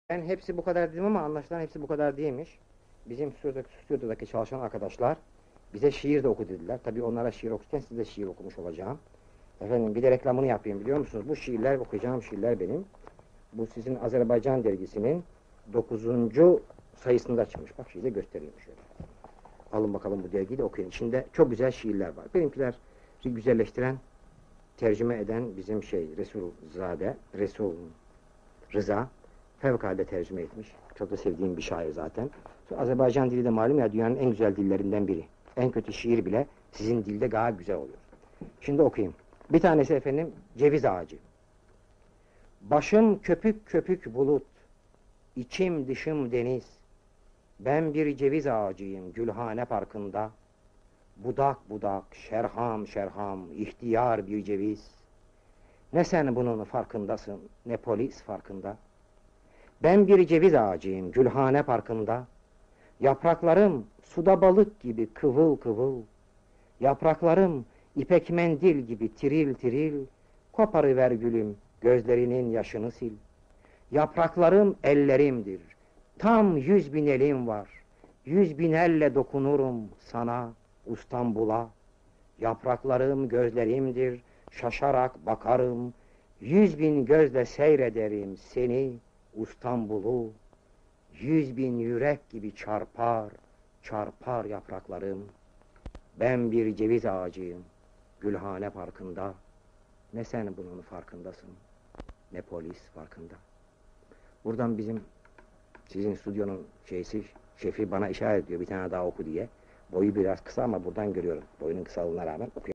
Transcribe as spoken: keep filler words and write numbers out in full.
Ben hepsi bu kadar dedim ama anlaşılan hepsi bu kadar değilmiş. Bizim stüdyodaki, stüdyodaki çalışan arkadaşlar bize şiir de oku dediler. Tabii onlara şiir okurken size şiir okumuş olacağım. Efendim bir de reklamını yapayım, biliyor musunuz? Bu şiirler, okuyacağım şiirler benim. Bu sizin Azerbaycan dergisinin dokuzuncu sayısında çıkmış. Bak, şiiri göstereyim şöyle. Alın bakalım, bu dergiyi de okuyun. İçinde çok güzel şiirler var. Benimkiler güzelleştiren, tercüme eden bizim şey Resul Zade, Resul Rıza fevkalade tercüme etmiş. Çok da sevdiğim bir şair zaten. Sonra Azerbaycan dili de malum ya, dünyanın en güzel dillerinden biri. En kötü şiir bile sizin dilde daha güzel oluyor. Şimdi okuyayım. Bir tanesi efendim, ceviz ağacı. Başım köpük köpük bulut, içim dışım deniz. Ben bir ceviz ağacıyım Gülhane Parkı'nda. Budak budak, şerham şerham, ihtiyar bir ceviz. Ne sen bunun farkındasın, ne polis farkında. Ben bir ceviz ağacıyım Gülhane Parkı'nda. Yapraklarım suda balık gibi kıvıl kıvıl. Yapraklarım ipek mendil gibi tiril tiril. Koparıver gülüm, gözlerinin yaşını sil. Yapraklarım ellerimdir, tam yüz bin elim var. Yüz bin elle dokunurum sana, İstanbul'a. Yapraklarım gözlerimdir, şaşarak bakarım. Yüz bin gözle seyrederim seni, İstanbul'u. Yüz bin yürek gibi çarpar, çarpar yapraklarım. Ben bir ceviz ağacıyım Gülhane Parkı'nda. Ne sen bunun farkındasın, ne polis farkında. Buradan bizim, sizin stüdyonun şeysi, şefi bana işaret ediyor, bir tane daha oku diye. Boyu biraz kısa ama buradan görüyorum, boyunun kısalığına rağmen okuyorum.